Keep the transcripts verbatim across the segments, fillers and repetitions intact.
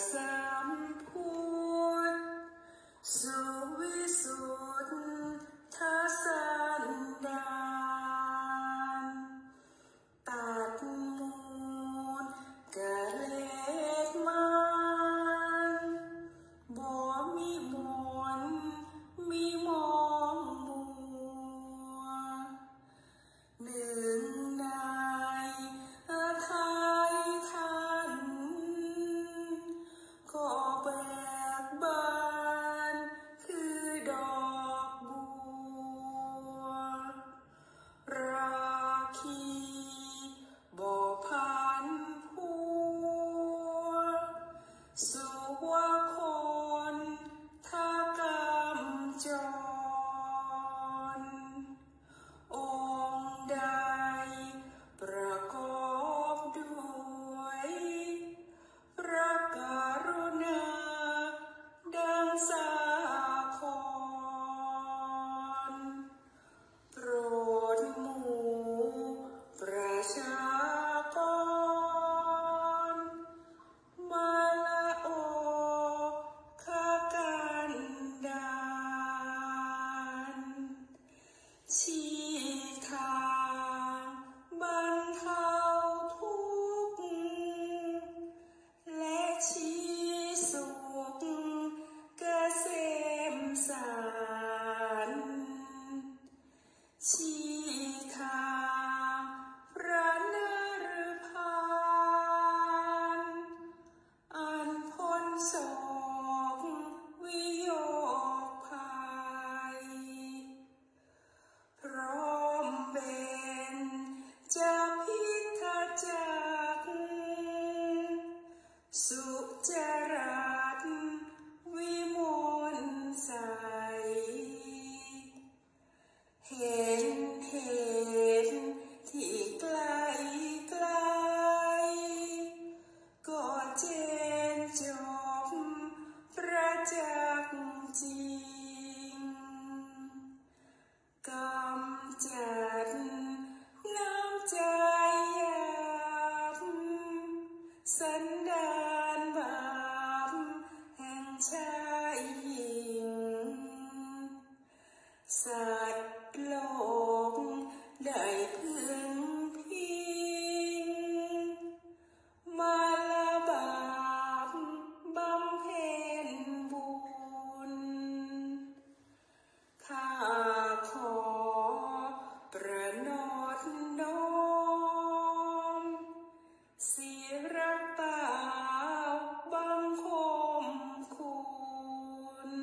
สัมพุทธสุวิสุทธสันดานตัดมูลกะเลสมันบ่มีมนมีมองมัวหนึ่งในไทยท่านก็แบกบานคือดอกบัวราคีบ่พันผัวสุวาคนทากำจรองค์ใดประกอบด้วยพระกรุณาดังสาครโปรดหมู่ประชากรมาละโอคกันดานชี้ทางบรรเทาทุกข์และชี้สุขเกษมสารชี้ทางพระนฤพานอันพ้นโศกวิโยคภัยพร้อมเป็นจะพิทาจักสุจรัตวิมลใสเห็นเหตุที่ไกลไกลก็เจนจบประจักษ์จริงกำจัดน้ำใจหยาบสันดานบาปแห่งชายหญิงสัตว์โลกได้พึงพิงมาละบาปบำเพ็ญบุญข้าขอประนอบน้อมศิระเปล่าบังคมคุณ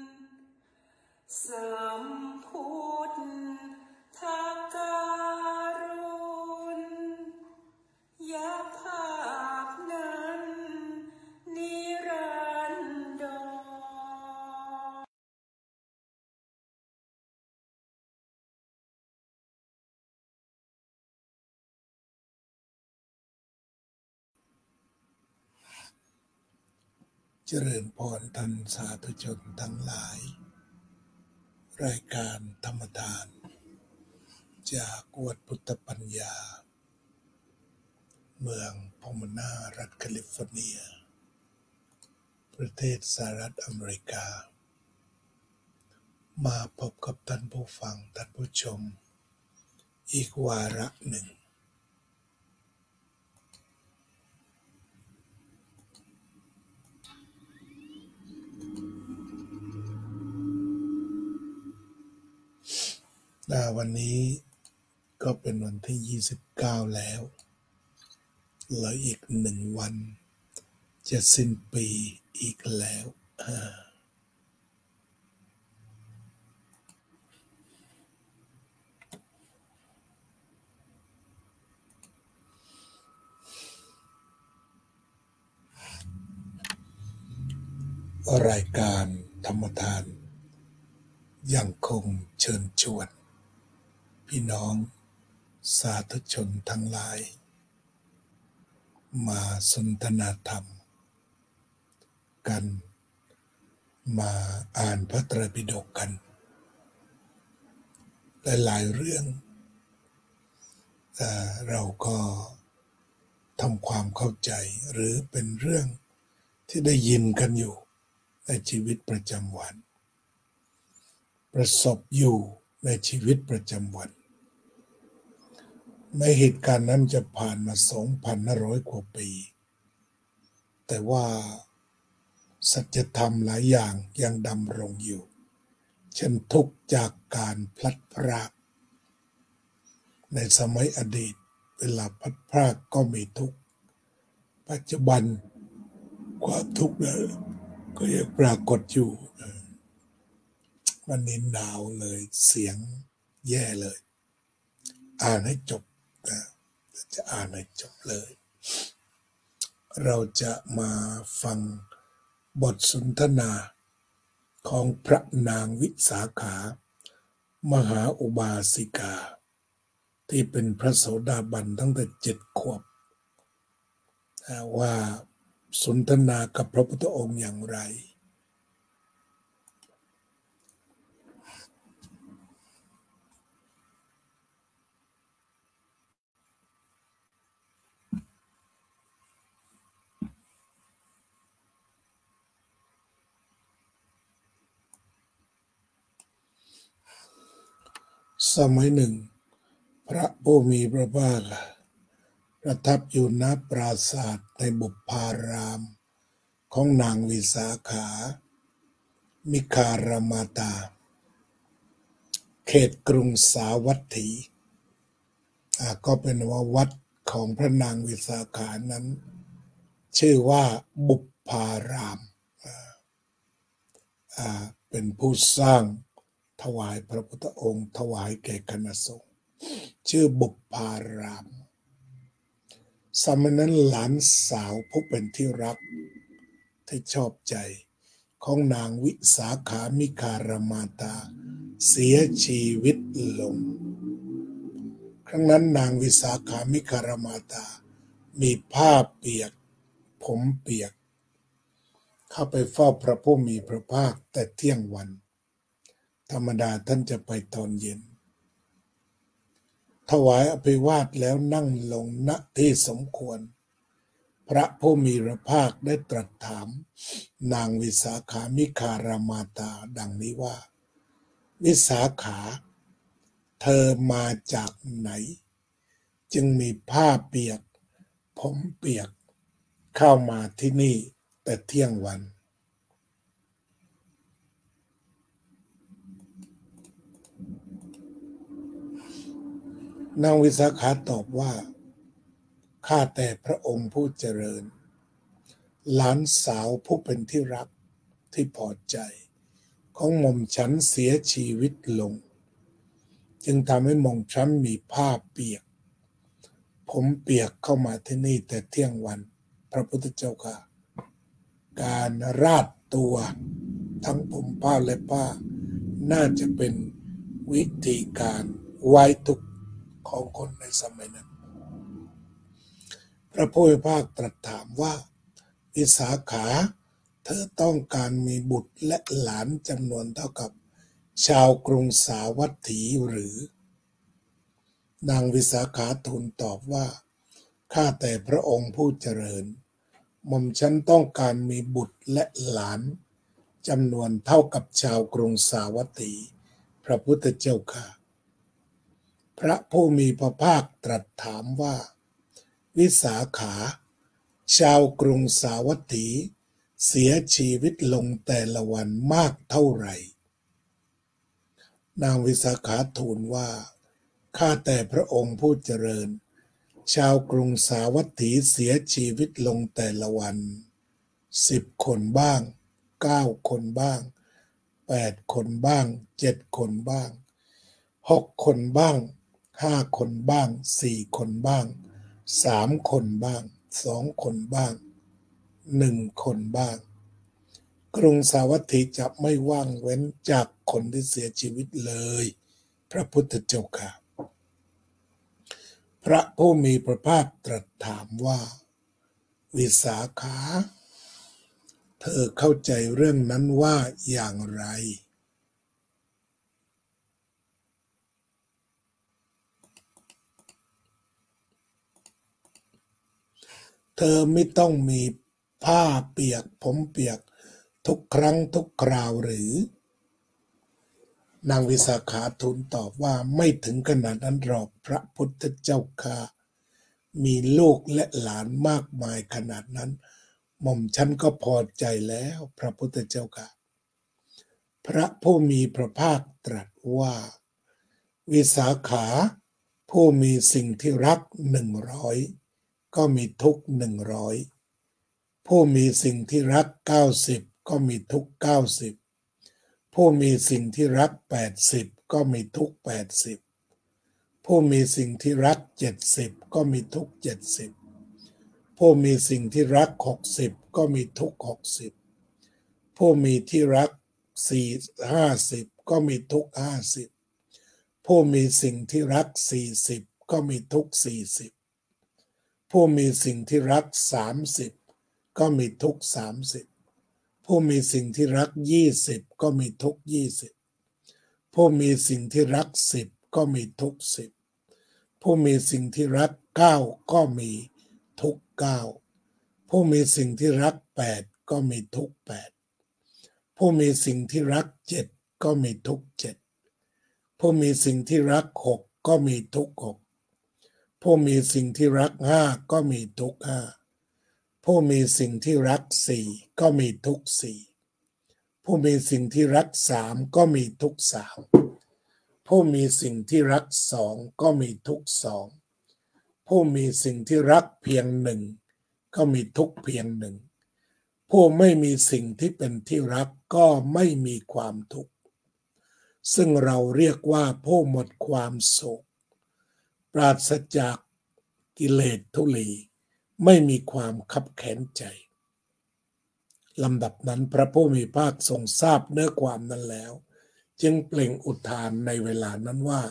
สัมพุทธการุณยภาพนั้นนิรันดรเจริญพรท่านสาธุชนทั้งหลายรายการธรรมทานจากวัดพุทธปัญญาเมืองพอมนารัฐแคลิฟอร์เนียประเทศสหรัฐอเมริกามาพบกับท่านผู้ฟังท่านผู้ชมอีกวาระหนึ่งวันนี้ก็เป็นวันที่ยี่สิบเก้าแล้วเหลืออีกหนึ่งวันจะสิ้นปีอีกแล้วรายการธรรมทานยังคงเชิญชวนพี่น้องสาธุชนทั้งหลายมาสนทนาธรรมกันมาอ่านพระไตรปิฎกกันหลายๆเรื่องเอ่อเราก็ทำความเข้าใจหรือเป็นเรื่องที่ได้ยินกันอยู่ในชีวิตประจำวันประสบอยู่ในชีวิตประจำวันในเหตุการณ์นั้นจะผ่านมา สองพันห้าร้อย กว่าปีแต่ว่าสัจธรรมหลายอย่างยังดำรงอยู่เช่นทุกข์จากการพลัดพรากในสมัยอดีตเวลาพลัดพรากก็มีทุกข์ปัจจุบันความทุกข์นั้นก็ยังปรากฏอยู่วันนี้หนาวเลยเสียงแย่เลยอ่านให้จบนะจะอ่านให้จบเลยเราจะมาฟังบทสนทนาของพระนางวิสาขามหาอุบาสิกาที่เป็นพระโสดาบันตั้งแต่เจ็ดขวบว่าสนทนากับพระพุทธองค์อย่างไรสมัยหนึ่งพระผู้มีพระภาคประทับอยู่ณปราสาทในบุพพารามของนางวิสาขามิคารมาตาเขตกรุงสาวัตถีก็เป็นว่าวัดของพระนางวิสาขานั้นชื่อว่าบุพพารามเป็นผู้สร้างถวายพระพุทธองค์ถวายแก่คณะสงฆ์ชื่อบุพพารามสมัยนั้นหลานสาวผู้เป็นที่รักที่ชอบใจของนางวิสาขามิคารมาตาเสียชีวิตลงครั้งนั้นนางวิสาขามิคารมาตามีผ้าเปียกผมเปียกเข้าไปเฝ้าพระผู้มีพระภาคแต่เที่ยงวันธรรมดาท่านจะไปตอนเย็นถวายอภิวาทแล้วนั่งลงณที่สมควรพระผู้มีพระภาคได้ตรัสถามนางวิสาขามิคารมาตาดังนี้ว่าวิสาขาเธอมาจากไหนจึงมีผ้าเปียกผมเปียกเข้ามาที่นี่แต่เที่ยงวันนางวิสาขาตอบว่าข้าแต่พระองค์ผู้เจริญหลานสาวผู้เป็นที่รักที่พอใจของหม่อมฉันเสียชีวิตลงจึงทำให้หม่อมฉันมีผ้าเปียกผมเปียกเข้ามาที่นี่แต่เที่ยงวันพระพุทธเจ้าค่ะการราดตัวทั้งผมผ้าและผ้าน่าจะเป็นวิธีการไว้ทุกข์ของคนในสมัยนั้นพระผู้มีพระภาคตรัสถามว่าวิสาขาเธอต้องการมีบุตรและหลานจำนวนเท่ากับชาวกรุงสาวัตถีหรือนางวิสาขาทูลตอบว่าข้าแต่พระองค์ผู้เจริญหม่อมฉันต้องการมีบุตรและหลานจำนวนเท่ากับชาวกรุงสาวัตถีพระพุทธเจ้าค่ะพระผู้มีพระภาคตรัสถามว่าวิสาขาชาวกรุงสาวัตถีเสียชีวิตลงแต่ละวันมากเท่าไหร่นางวิสาขาทูลว่าข้าแต่พระองค์ผู้เจริญชาวกรุงสาวัตถีเสียชีวิตลงแต่ละวันสิบคนบ้างเก้าคนบ้างแปดคนบ้างเจ็ดคนบ้างหกคนบ้างห้าคนบ้างสี่คนบ้างสามคนบ้างสองคนบ้างหนึ่งคนบ้างกรุงสาวัตถีจะไม่ว่างเว้นจากคนที่เสียชีวิตเลยพระพุทธเจ้าค่ะพระผู้มีพระภาคตรัสถามว่าวิสาขาเธอเข้าใจเรื่องนั้นว่าอย่างไรเธอไม่ต้องมีผ้าเปียกผมเปียกทุกครั้งทุกคราวหรือนางวิสาขาทูลตอบว่าไม่ถึงขนาดนั้นหรอกพระพุทธเจ้าค่ะมีลูกและหลานมากมายขนาดนั้นหม่อมฉันก็พอใจแล้วพระพุทธเจ้าค่ะพระผู้มีพระภาคตรัสว่าวิสาขาผู้มีสิ่งที่รักหนึ่งร้อยก็มีทุกข์หนึ่งร้อยผู้มีสิ่งที่รักเก้าสิบก็มีทุกข์เก้าสิบผู้มีสิ่งที่รักแปดสิบก็มีทุกข์แปดสิบผู้มีสิ่งที่รักเจ็ดสิบก็มีทุกข์เจ็ดสิบผู้มีสิ่งที่รักหกสิบก็มีทุกข์หกสิบผู้มีที่รักสี่ห้าสิบก็มีทุกข์ห้าสิบผู้มีสิ่งที่รักสี่สิบก็มีทุกข์สี่สิบผู้มีสิ่งที่รักสามสิบก็มีทุกข์สามสิบผู้มีสิ่งที่รักยี่สิบก็มีทุกข์ยี่สิบผู้มีสิ่งที่รักสิบก็มีทุกข์สิบผู้มีสิ่งที่รักเก้าก็มีทุกข์เก้าผู้มีสิ่งที่รักแปดก็มีทุกข์แปดผู้มีสิ่งที่รักเจ็ดก็มีทุกข์เจ็ดผู้มีสิ่งที่รักหกก็มีทุกข์หกผู้มีสิ่งที่รักห้าก็มีทุกข์ห้าผู้มีสิ่งที่รักสี่ก็มีทุกข์สี่ผู้มีสิ่งที่รักสามก็มีทุกข์สามผู้มีสิ่งที่รักสองก็มีทุกข์สองผู้มีสิ่งที่รักเพียงหนึ่งก็มีทุกข์เพียงหนึ่งผู้ไม่มีสิ่งที่เป็นที่รักก็ไม่มีความทุกข์ซึ่งเราเรียกว่าผู้หมดความโศกปราศจากกิเลสทุลีไม่มีความคับแค้นใจลำดับนั้นพระผู้มีพระภาคทรงทราบเนื้อความนั้นแล้วจึงเปล่งอุทานในเวลานั้นว่า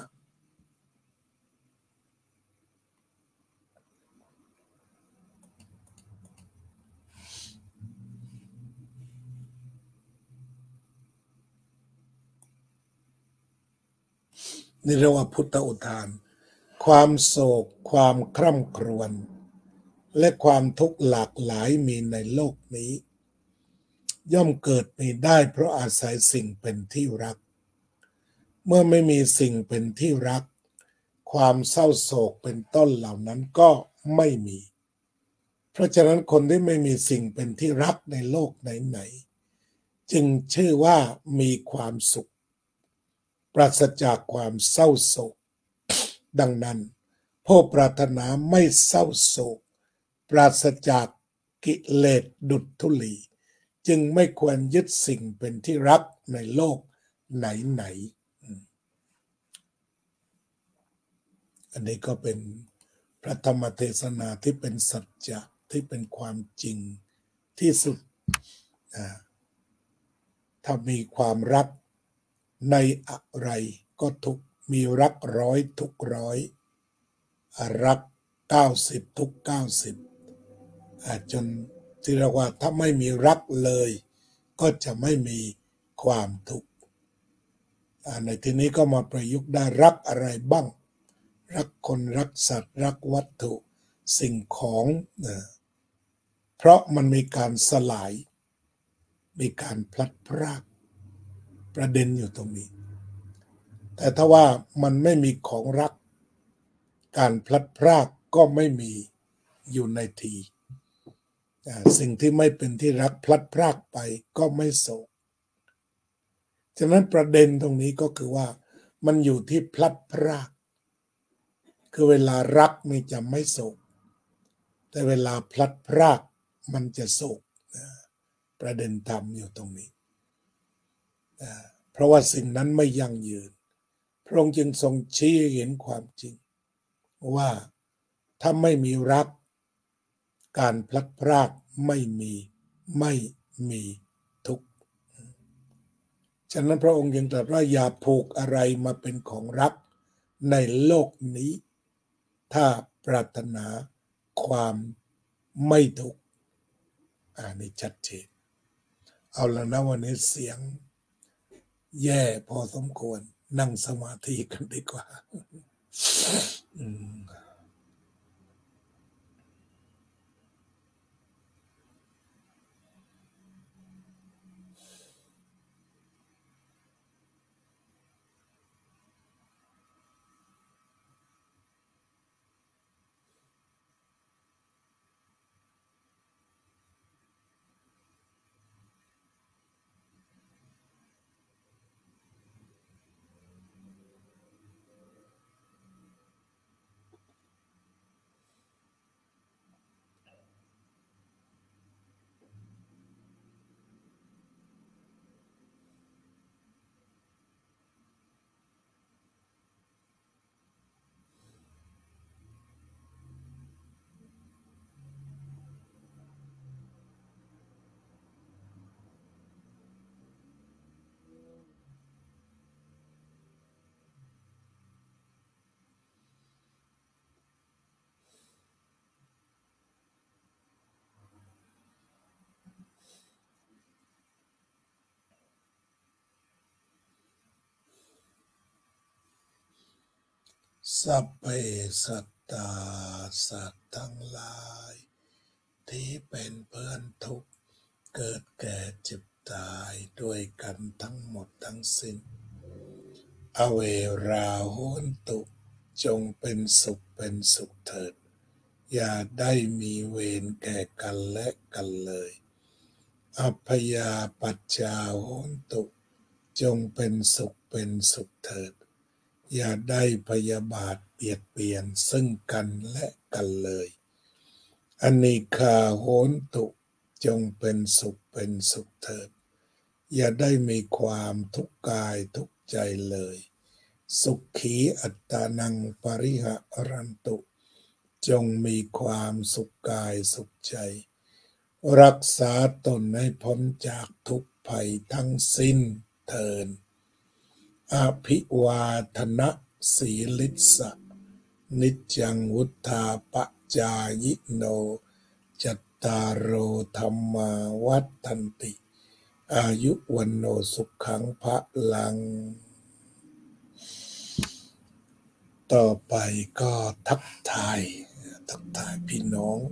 นี่เรียกว่าพุทธอุทานความโศกความคร่ำครวญและความทุกข์หลากหลายมีในโลกนี้ย่อมเกิดมีได้เพราะอาศัยสิ่งเป็นที่รักเมื่อไม่มีสิ่งเป็นที่รักความเศร้าโศกเป็นต้นเหล่านั้นก็ไม่มีเพราะฉะนั้นคนที่ไม่มีสิ่งเป็นที่รักในโลกไหนๆจึงชื่อว่ามีความสุขปราศจากความเศร้าโศกดังนั้นผู้ปรารถนาไม่เศร้าโศกปราศจากกิเลสดุจธุลีจึงไม่ควรยึดสิ่งเป็นที่รักในโลกไหนๆอันนี้ก็เป็นพระธรรมเทศนาที่เป็นสัจจะที่เป็นความจริงที่สุดถ้ามีความรักในอะไรก็ทุกมีรักร้อยทุกร้อยรักเก้าสิบทุกเก้าสิบจนที่เรียกว่าถ้าไม่มีรักเลยก็จะไม่มีความทุกข์ในที่นี้ก็มาประยุกต์ได้รักอะไรบ้างรักคนรักสัตว์รักวัตถุสิ่งของเพราะมันมีการสลายมีการพลัดพรากประเด็นอยู่ตรงนี้แต่ถ้าว่ามันไม่มีของรักการพลัดพรากก็ไม่มีอยู่ในทีสิ่งที่ไม่เป็นที่รักพลัดพรากไปก็ไม่โศกฉะนั้นประเด็นตรงนี้ก็คือว่ามันอยู่ที่พลัดพรากคือเวลารักนี่จะไม่โศกแต่เวลาพลัดพรากมันจะโศกประเด็นธรรมอยู่ตรงนี้เพราะว่าสิ่งนั้นไม่ยั่งยืนพระองค์จึงทรงชี้ให้เห็นความจริงว่าถ้าไม่มีรักการพลัดพรากไม่มีไม่มีทุกข์ฉะนั้นพระองค์ยังตรัสว่าอย่าผูกอะไรมาเป็นของรักในโลกนี้ถ้าปรารถนาความไม่ทุกข์อันนี้ชัดเจนเอาละนะวันนี้เสียงแย่พอสมควรนั่งสมาธิกันดีกว่าสัพเพสัตตาสัตว์ทั้งหลายที่เป็นเพื่อนทุกข์เกิดแก่เจ็บตายด้วยกันทั้งหมดทั้งสิ้นอเวราโหนตุจงเป็นสุขเป็นสุขเถิดอย่าได้มีเวรแก่กันและกันเลยอัพยาปัจจาโหนตุจงเป็นสุขเป็นสุขเถิดอย่าได้พยาบาทเบียดเบียนซึ่งกันและกันเลยอนิคาโหนตุจงเป็นสุขเป็นสุขเถิดอย่าได้มีความทุกข์กายทุกข์ใจเลยสุขีอัตตานังปริหะรันตุจงมีความสุขกายสุขใจรักษาตนให้พ้นจากทุกภัยทั้งสิ้นเถิดอภิวาทนะสีลิสะนิจจังวุธาปจายิโนจัตตารโอธัมมาวัฏันติอายุวันโนสุขังพลังต่อไปก็ทักทายทักทายพี่น้อง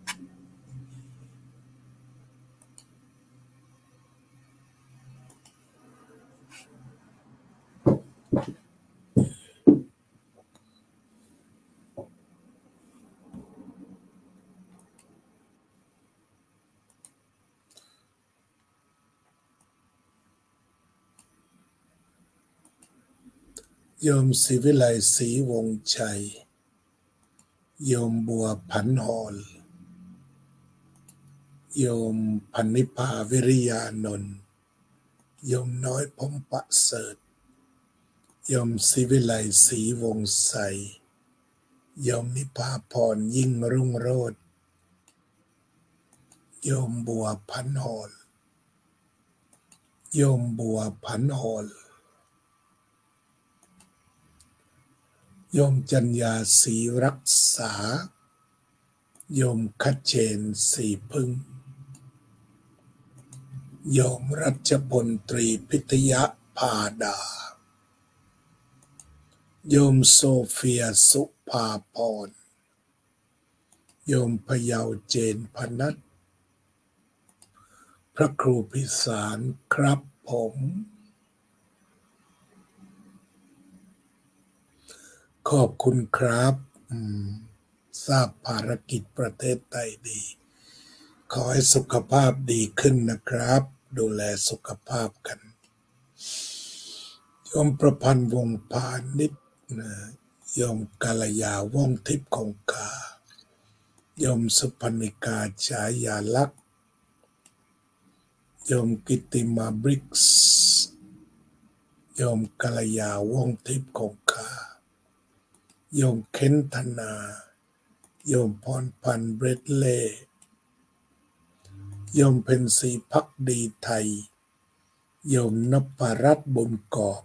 โยมศิวิไลศรีวงชัยโยมบัวผันหอลโยมพันนิพาวิริยานนท์โยมน้อยพมประเสริฐโยมศิวิไลศรีวงใสโยมนิพาพรยิ่งรุ่งโรจน์โยมบัวผันหอลโยมบัวผันหอลโยมจัญญาศรีรักษาโยมคัจเจนศรีพึ่งโยมรัชพลตรีพิทยภาดาโยมโซเฟียสุภาพรโยมพยาวเจนพนัทพระครูพิสารครับผมขอบคุณครับทราบภารกิจประเทศไทยดีขอให้สุขภาพดีขึ้นนะครับดูแลสุขภาพกันโยมประพันธ์วงพาณิชย์โยมกาลยาว่องทิพย์คงคาโยมสุพรรณิกาฉายาลักษณ์โยมกิติมาบริกส์โยมกาลยาว่องทิพย์คงคาโยมเค้นธนาโยมพรพันธ์เบรดเล่โยมเพ็ญศรีภักดีไทยโยมนพรัตน์บุญกอบ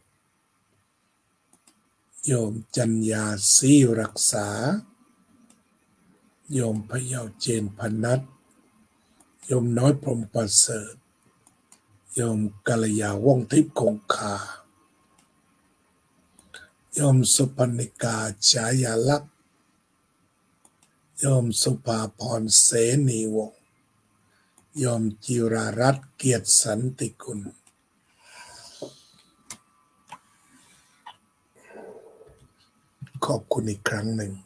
โยมจัญญาศรีรักษาโยมพยาวเจนพนัทโยมน้อยพรหมประเสริฐโยมกัลยาว่องทิพย์คงคาโยมสุพรรณิกาฉายาลักษณ์โยมสุภาพรเสนีวงศ์โยมจิรารัตน์เกียรติสันติกุลขอบคุณอีกครั้งหนึ่ง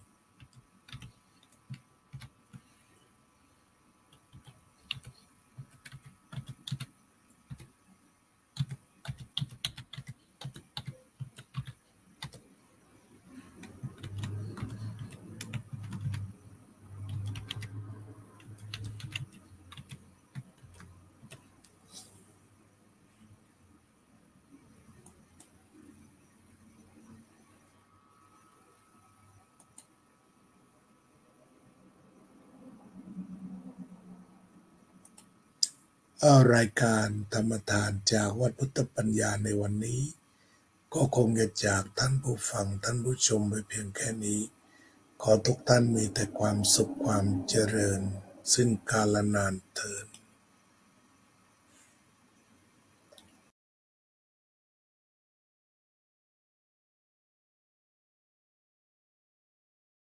รายการธรรมทานจากวัดพุทธปัญญาในวันนี้ก็คงจะจากท่านผู้ฟังท่านผู้ชมไปเพียงแค่นี้ขอทุกท่านมีแต่ความสุขความเจริญสิ้นกาลนานเทอญ